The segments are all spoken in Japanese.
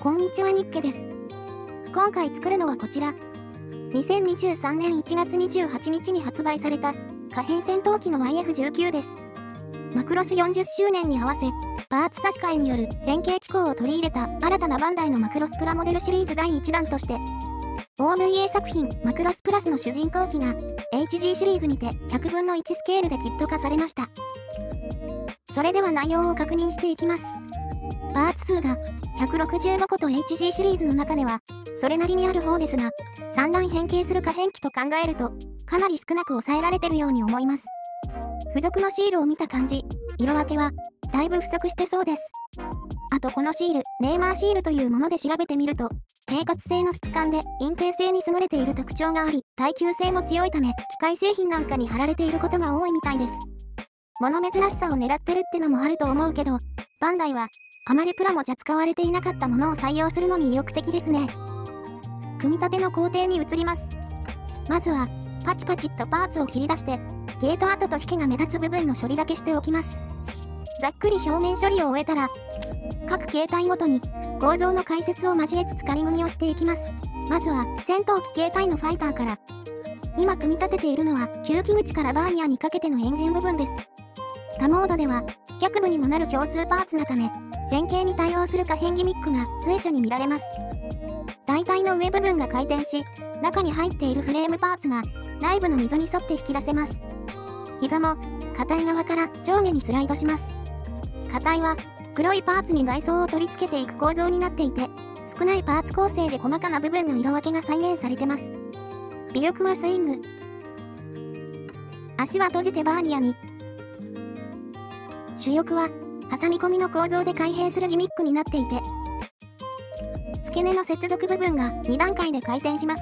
こんにちは、ニッケです。今回作るのはこちら。2023年1月28日に発売された可変戦闘機の YF19 です。マクロス40周年に合わせ、パーツ差し替えによる変形機構を取り入れた新たなバンダイのマクロスプラモデルシリーズ第1弾として、OVA 作品マクロスプラスの主人公機が HG シリーズにて100分の1スケールでキット化されました。それでは内容を確認していきます。パーツ数が165個と HG シリーズの中ではそれなりにある方ですが、3段変形する可変機と考えるとかなり少なく抑えられてるように思います。付属のシールを見た感じ、色分けはだいぶ不足してそうです。あとこのシール、ネーマーシールというもので調べてみると、平滑性の質感で隠蔽性に優れている特徴があり、耐久性も強いため、機械製品なんかに貼られていることが多いみたいです。物珍しさを狙ってるってのもあると思うけど、バンダイはあまりプラモじゃ使われていなかったものを採用するのに意欲的ですね。組み立ての工程に移ります。まずは、パチパチっとパーツを切り出して、ゲート跡と引けが目立つ部分の処理だけしておきます。ざっくり表面処理を終えたら、各形態ごとに構造の解説を交えつつ仮組みをしていきます。まずは戦闘機形態のファイターから。今組み立てているのは吸気口からバーニアにかけてのエンジン部分です。他モードでは脚部にもなる共通パーツなため、変形に対応する可変ギミックが随所に見られます。大体の上部分が回転し、中に入っているフレームパーツが内部の溝に沿って引き出せます。膝も硬い側から上下にスライドします。硬いは黒いパーツに外装を取り付けていく構造になっていて、少ないパーツ構成で細かな部分の色分けが再現されてます。尾翼はスイング。足は閉じてバーニアに。主翼は挟み込みの構造で開閉するギミックになっていて、付け根の接続部分が2段階で回転します。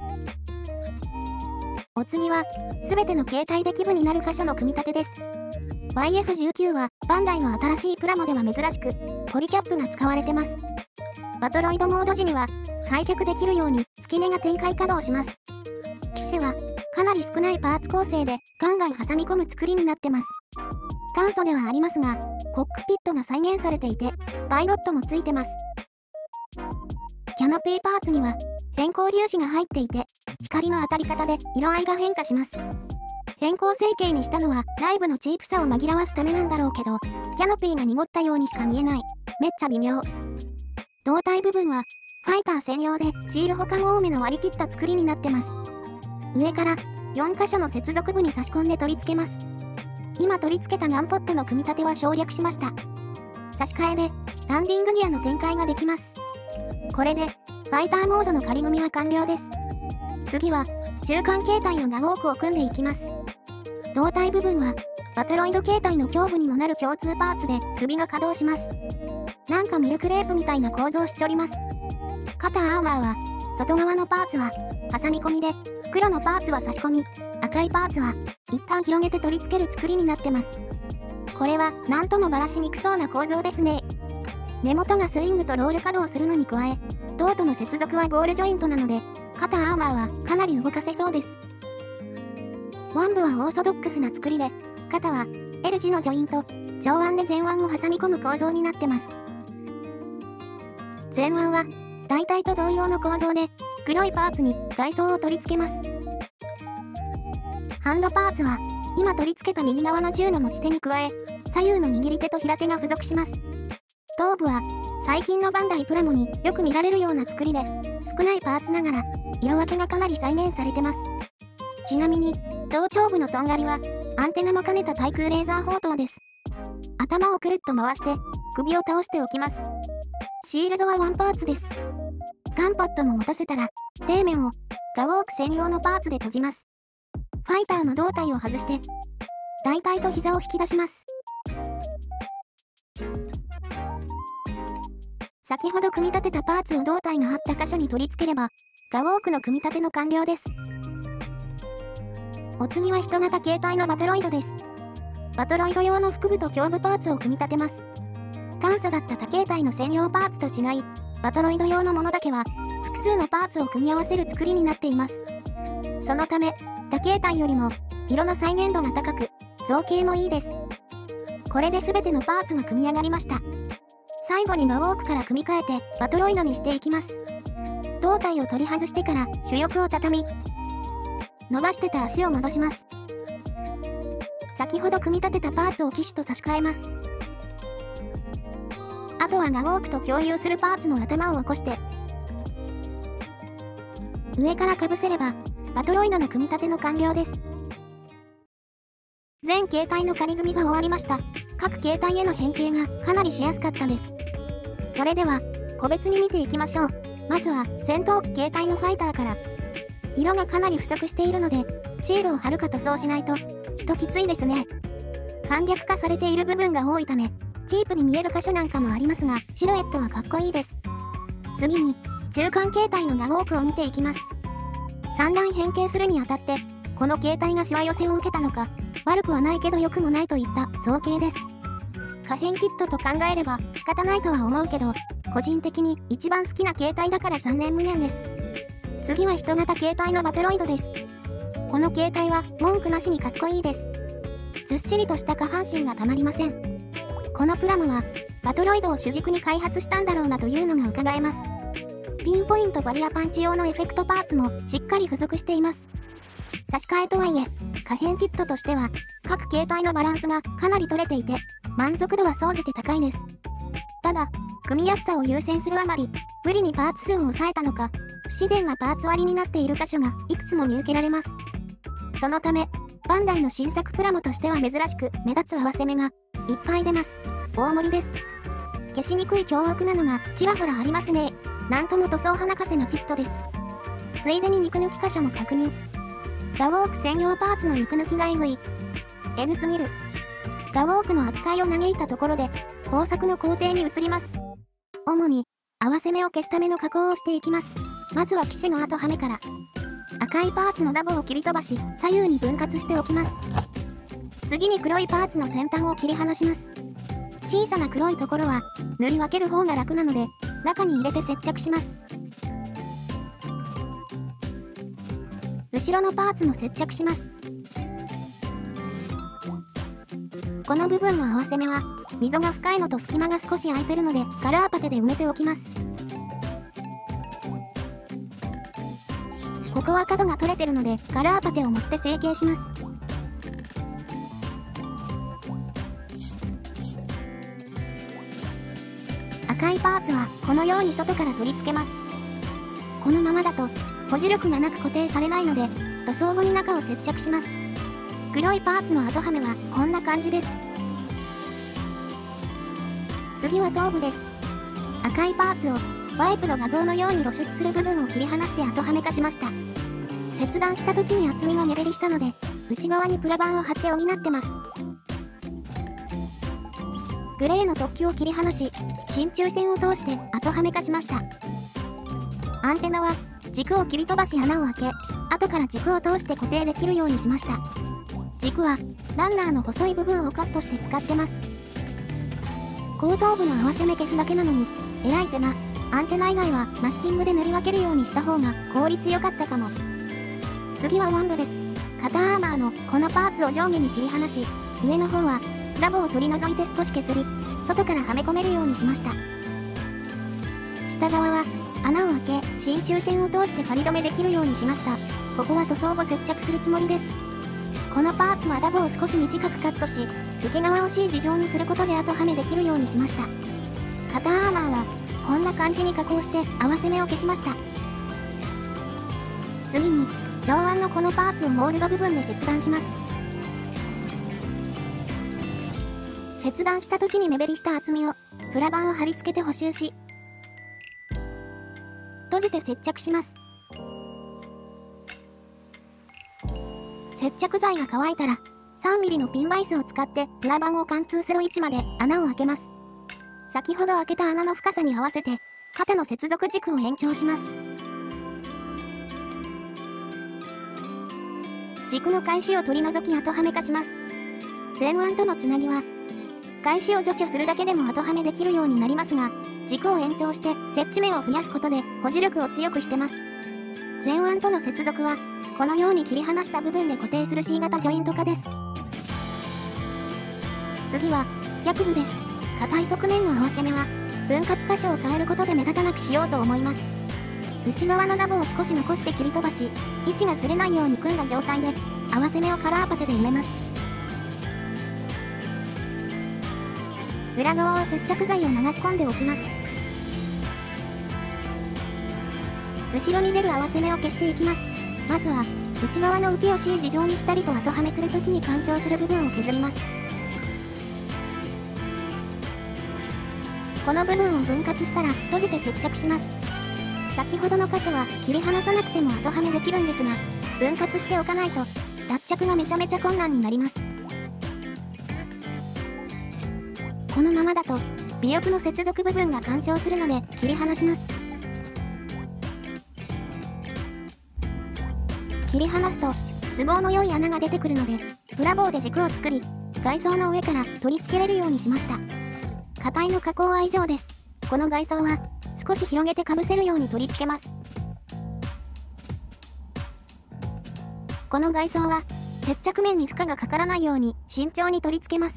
お次は全ての形態で基部になる箇所の組み立てです。YF19 はバンダイの新しいプラモでは珍しく、ポリキャップが使われてます。バトロイドモード時には開脚できるように付け根が展開可動します。機種はかなり少ないパーツ構成でガンガン挟み込む作りになってます。簡素ではありますが、コックピットが再現されていて、パイロットもついてます。キャノピーパーツには変光粒子が入っていて、光の当たり方で色合いが変化します。変更成形にしたのは内部のチープさを紛らわすためなんだろうけど、キャノピーが濁ったようにしか見えない。めっちゃ微妙。胴体部分はファイター専用でシール保管多めの割り切った作りになってます。上から4箇所の接続部に差し込んで取り付けます。今取り付けたガンポットの組み立ては省略しました。差し替えでランディングギアの展開ができます。これでファイターモードの仮組みは完了です。次は中間形態のガウォークを組んでいきます。胴体部分はバトロイド形態の胸部にもなる共通パーツで首が稼働します。なんかミルクレープみたいな構造しちょります。肩アーマーは外側のパーツは挟み込みで、黒のパーツは差し込み、赤いパーツは一旦広げて取り付ける作りになってます。これはなんともばらしにくそうな構造ですね。根元がスイングとロール稼働するのに加え、胴との接続はボールジョイントなので、肩アーマーはかなり動かせそうです。腕部はオーソドックスな作りで、肩は L 字のジョイント、上腕で前腕を挟み込む構造になってます。前腕は大体と同様の構造で、黒いパーツに外装を取り付けます。ハンドパーツは今取り付けた右側の銃の持ち手に加え、左右の握り手と平手が付属します。頭部は最近のバンダイプラモによく見られるような作りで、少ないパーツながら色分けがかなり再現されてます。ちなみに頭頂部のとんがりはアンテナも兼ねた対空レーザー砲塔です。頭をくるっと回して首を倒しておきます。シールドはワンパーツです。ガンポットも持たせたら底面をガウォーク専用のパーツで閉じます。ファイターの胴体を外して大体と膝を引き出します。先ほど組み立てたパーツを胴体の張った箇所に取り付ければガウォークの組み立ての完了です。お次は人型形態のバトロイドです。バトロイド用の腹部と胸部パーツを組み立てます。簡素だった他形態の専用パーツと違い、バトロイド用のものだけは複数のパーツを組み合わせる作りになっています。そのため他形態よりも色の再現度が高く造形もいいです。これで全てのパーツが組み上がりました。 最後にガウォークから組み替えてバトロイドにしていきます。胴体を取り外してから主翼を畳み、伸ばしてた足を戻します。先ほど組み立てたパーツを機種と差し替えます。あとはガウォークと共有するパーツの頭を起こして、上からかぶせれば、バトロイドの組み立ての完了です。全形態の仮組みが終わりました。各形態への変形がかなりしやすかったです。それでは、個別に見ていきましょう。まずは、戦闘機形態のファイターから。色がかなり不足しているので、シールを貼るか塗装しないと、ちときついですね。簡略化されている部分が多いため、チープに見える箇所なんかもありますが、シルエットはかっこいいです。次に、中間形態のガウォークを見ていきます。3段変形するにあたって、この形態がしわ寄せを受けたのか、悪くはないけど良くもないといった造形です。可変キットと考えれば仕方ないとは思うけど、個人的に一番好きな形態だから残念無念です。次は人型形態のバトロイドです。この形態は文句なしにかっこいいです。ずっしりとした下半身がたまりません。このプラモはバトロイドを主軸に開発したんだろうなというのが伺えます。ピンポイントバリアパンチ用のエフェクトパーツもしっかり付属しています。差し替えとはいえ、可変キットとしては各形態のバランスがかなり取れていて、満足度は総じて高いです。ただ、組みやすさを優先するあまり、無理にパーツ数を抑えたのか、不自然なパーツ割りになっている箇所がいくつも見受けられます。そのため、バンダイの新作プラモとしては珍しく目立つ合わせ目がいっぱい出ます。大盛りです。消しにくい凶悪なのがちらほらありますね。なんとも塗装花風のキットです。ついでに肉抜き箇所も確認。ガウォーク専用パーツの肉抜きがえぐい。えぐすぎる。ガウォークの扱いを嘆いたところで、工作の工程に移ります。主に、合わせ目を消すための加工をしていきます。まずは機種の後はめから。赤いパーツのダボを切り飛ばし、左右に分割しておきます。次に黒いパーツの先端を切り離します。小さな黒いところは、塗り分ける方が楽なので、中に入れて接着します。後ろのパーツも接着します。この部分の合わせ目は、溝が深いのと隙間が少し空いてるので、カラーパテで埋めておきます。ここは角が取れてるので、カラーパテを持って成形します。赤いパーツは、このように外から取り付けます。このままだと、保持力がなく固定されないので、塗装後に中を接着します。黒いパーツの後はめはこんな感じです。次は頭部です。赤いパーツをワイプの画像のように露出する部分を切り離して後はめ化しました。切断した時に厚みが目減りしたので、内側にプラ板を貼って補ってます。グレーの突起を切り離し、真鍮線を通して後はめ化しました。アンテナは軸を切り飛ばし穴を開け、後から軸を通して固定できるようにしました。軸はランナーの細い部分をカットして使ってます。後頭部の合わせ目消すだけなのに、えらい手間。アンテナ以外はマスキングで塗り分けるようにした方が効率良かったかも。次は腕部です。肩アーマーのこのパーツを上下に切り離し、上の方はダボを取り除いて少し削り、外からはめ込めるようにしました。下側は穴を開け、真鍮線を通して仮止めできるようにしました。ここは塗装後接着するつもりです。このパーツはダボを少し短くカットし、受け側を C 字状にすることで後はめできるようにしました。肩アーマーはこんな感じに加工して合わせ目を消しました。次に上腕のこのパーツをモールド部分で切断します。切断した時に目減りした厚みをプラ板を貼り付けて補修し、閉じて接着します。接着剤が乾いたら 3mm のピンバイスを使ってプラ板を貫通する位置まで穴を開けます。先ほど開けた穴の深さに合わせて肩の接続軸を延長します。軸の返しを取り除き後はめ化します。前腕とのつなぎは返しを除去するだけでも後はめできるようになりますが、軸を延長して接地面を増やすことで保持力を強くしてます。前腕との接続はこのように切り離した部分で固定する C 型ジョイント化です。次は脚部です。硬い側面の合わせ目は分割箇所を変えることで目立たなくしようと思います。内側のダボを少し残して切り飛ばし、位置がずれないように組んだ状態で、合わせ目をカラーパテで埋めます。裏側は接着剤を流し込んでおきます。後ろに出る合わせ目を消していきます。まずは、内側の受けを C 字状にしたりと後はめするときに干渉する部分を削ります。この部分を分割したら閉じて接着します。先ほどの箇所は切り離さなくても後はめできるんですが、分割しておかないと脱着がめちゃめちゃ困難になります。このままだと尾翼の接続部分が干渉するので切り離します。切り離すと都合の良い穴が出てくるので、プラ棒で軸を作り、外装の上から取り付けれるようにしました。硬いの加工は以上です。この外装は少し広げてかぶせるように取り付けます。この外装は接着面に負荷がかからないように慎重に取り付けます。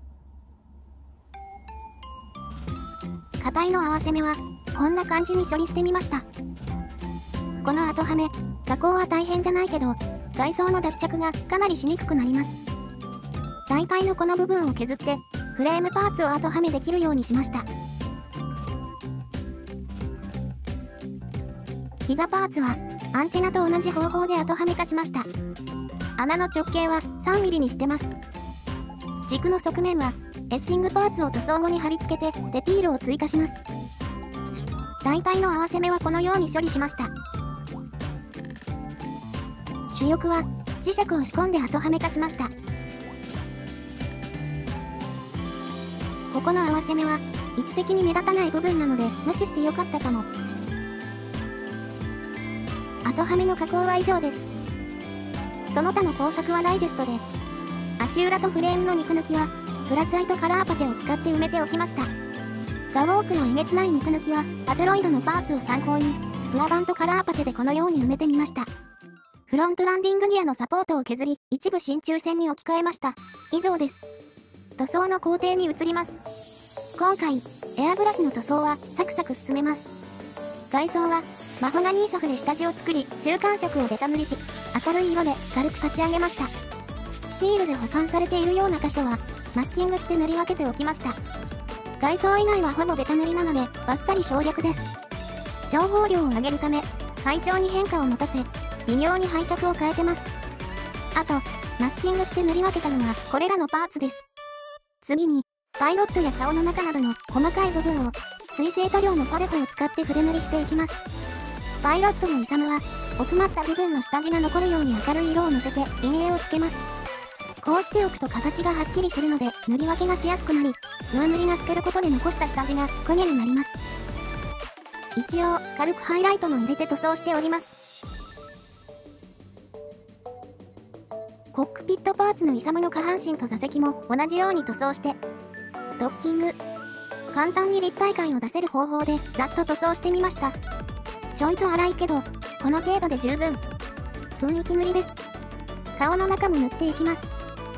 硬いの合わせ目はこんな感じに処理してみました。この後はめ、加工は大変じゃないけど、外装の脱着がかなりしにくくなります。大体のこの部分を削って、フレームパーツを後はめできるようにしました。膝パーツはアンテナと同じ方法で後はめ化しました。穴の直径は3ミリにしてます。軸の側面はエッチングパーツを塗装後に貼り付けてデピールを追加します。大体の合わせ目はこのように処理しました。主翼は磁石を仕込んで後はめ化しました。ここの合わせ目は位置的に目立たない部分なので無視してよかったかも。後はめの加工は以上です。その他の工作はダイジェストで、足裏とフレームの肉抜きはプラツアイとカラーパテを使って埋めておきました。ガウォークのえげつない肉抜きはパテロイドのパーツを参考にプラ板とカラーパテでこのように埋めてみました。フロントランディングギアのサポートを削り、一部真鍮線に置き換えました。以上です。塗装の工程に移ります。今回、エアブラシの塗装はサクサク進めます。外装はマホガニーソフで下地を作り、中間色をベタ塗りし、明るい色で軽く立ち上げました。シールで保管されているような箇所は、マスキングして塗り分けておきました。外装以外はほぼベタ塗りなので、バッサリ省略です。情報量を上げるため、配調に変化を持たせ、微妙に配色を変えてます。あと、マスキングして塗り分けたのがこれらのパーツです。次に、パイロットや顔の中などの細かい部分を、水性塗料のパレフを使って筆塗りしていきます。パイロットのイサムは、奥まった部分の下地が残るように明るい色をのせて陰影をつけます。こうしておくと形がはっきりするので塗り分けがしやすくなり、上塗りが透けることで残した下地が影になります。一応、軽くハイライトも入れて塗装しております。コックピットパーツのイサムの下半身と座席も同じように塗装して、ドッキング。簡単に立体感を出せる方法でざっと塗装してみました。ちょいと粗いけど、この程度で十分。雰囲気塗りです。顔の中も塗っていきます。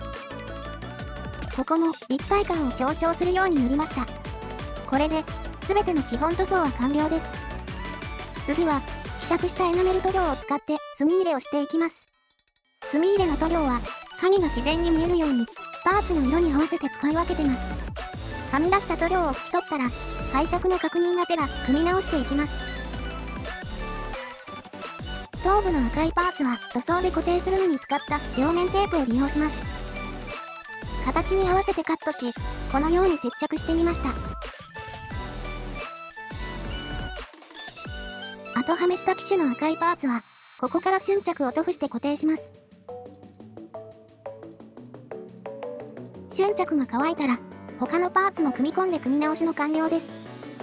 ここも立体感を強調するように塗りました。これで、全ての基本塗装は完了です。次は、希釈したエナメル塗料を使って墨入れをしていきます。墨入れの塗料は、影が自然に見えるように、パーツの色に合わせて使い分けてます。はみ出した塗料を拭き取ったら、配色の確認がてら組み直していきます。頭部の赤いパーツは塗装で固定するのに使った両面テープを利用します。形に合わせてカットし、このように接着してみました。後はめした機種の赤いパーツは、ここから瞬着を塗布して固定します。瞬着が乾いたら、他のパーツも組み込んで組み直しの完了です。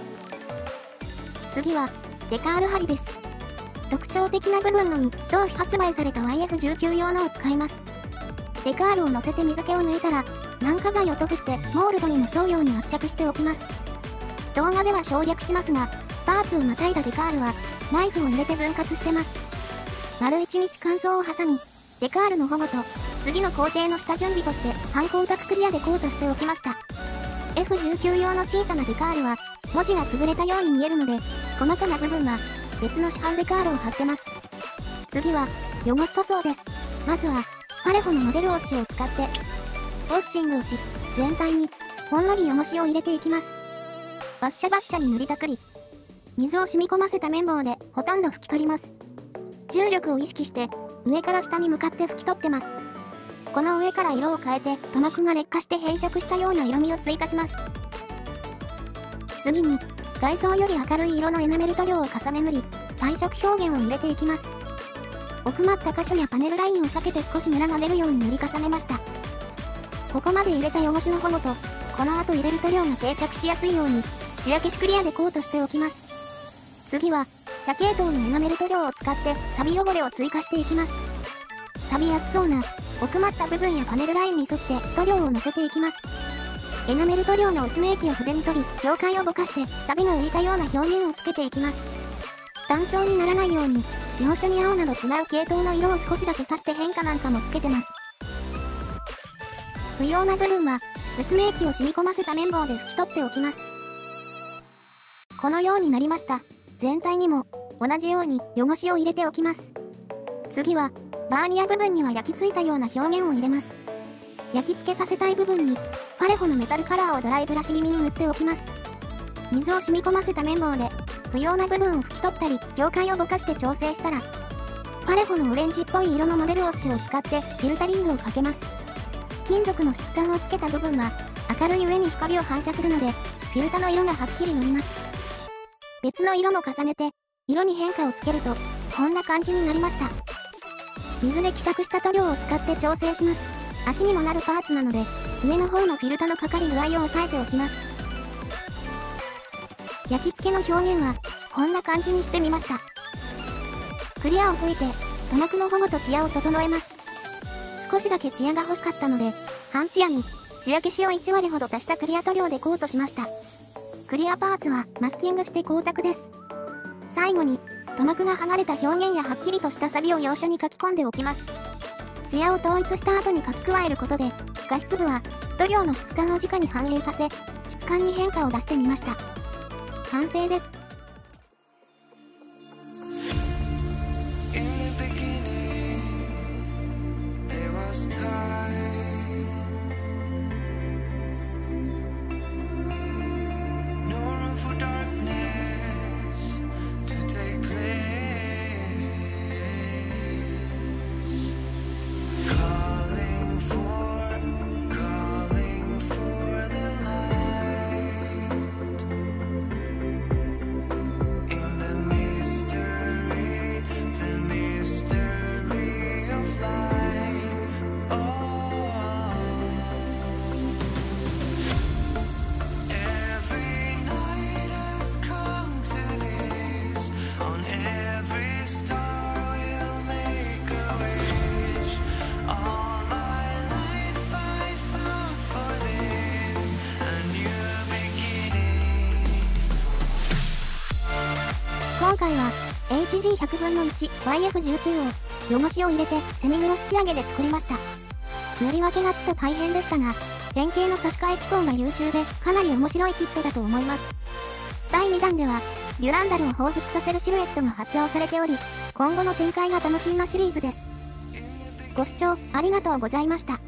次は、デカール貼りです。特徴的な部分のみ、同日発売された YF19 用のを使います。デカールを乗せて水気を抜いたら、軟化剤を塗布してモールドにも沿うように圧着しておきます。動画では省略しますが、パーツをまたいだデカールは、ナイフを入れて分割してます。丸1日乾燥を挟み、デカールの保護と、次の工程の下準備として、半光沢クリアでコートしておきました。F19 用の小さなデカールは、 文字が潰れたように見えるので、細かな部分は別の市販デカールを貼ってます。次は、汚し塗装です。まずは、パレホのモデルウォッシュを使って、ウォッシングをし、全体に、ほんのり汚しを入れていきます。バッシャバッシャに塗りたくり、水を染み込ませた綿棒でほとんど拭き取ります。重力を意識して、上から下に向かって拭き取ってます。この上から色を変えて、塗膜が劣化して変色したような色味を追加します。次に、外装より明るい色のエナメル塗料を重ね塗り、配色表現を入れていきます。奥まった箇所やパネルラインを避けて少しムラが出るように塗り重ねました。ここまで入れた汚しの保護と、この後入れる塗料が定着しやすいように、艶消しクリアでコートしておきます。次は、茶系統のエナメル塗料を使って錆汚れを追加していきます。錆びやすそうな、奥まった部分やパネルラインに沿って塗料をのせていきます。エナメル塗料の薄め液を筆に取り、境界をぼかして錆が浮いたような表面をつけていきます。単調にならないように、要所に青など違う系統の色を少しだけ刺して変化なんかもつけてます。不要な部分は、薄め液を染み込ませた綿棒で拭き取っておきます。このようになりました。全体にも、同じように汚しを入れておきます。次は、バーニア部分には焼き付いたような表現を入れます。焼き付けさせたい部分に、パレホのメタルカラーをドライブラシ気味に塗っておきます。水を染み込ませた綿棒で、不要な部分を拭き取ったり、境界をぼかして調整したら、パレホのオレンジっぽい色のモデルウォッシュを使ってフィルタリングをかけます。金属の質感をつけた部分は、明るい上に光を反射するので、フィルタの色がはっきり乗ります。別の色も重ねて、色に変化をつけると、こんな感じになりました。水で希釈した塗料を使って調整します。足にもなるパーツなので、上の方のフィルタのかかり具合を押さえておきます。焼き付けの表現は、こんな感じにしてみました。クリアを吹いて、塗膜の保護とツヤを整えます。少しだけツヤが欲しかったので、半ツヤに、ツヤ消しを1割ほど足したクリア塗料でコートしました。クリアパーツはマスキングして光沢です。最後に、塗膜が剥がれた表現やはっきりとした錆を要所に書き込んでおきます。ツヤを統一した後に書き加えることで、画質部は塗料の質感を直に反映させ、質感に変化を出してみました。完成です。今回は HG100 分の 1YF19 を汚しを入れてセミグロス仕上げで作りました。塗り分けがちと大変でしたが、変形の差し替え機構が優秀でかなり面白いキットだと思います。第2弾では、デュランダルを彷彿させるシルエットが発表されており、今後の展開が楽しみなシリーズです。ご視聴ありがとうございました。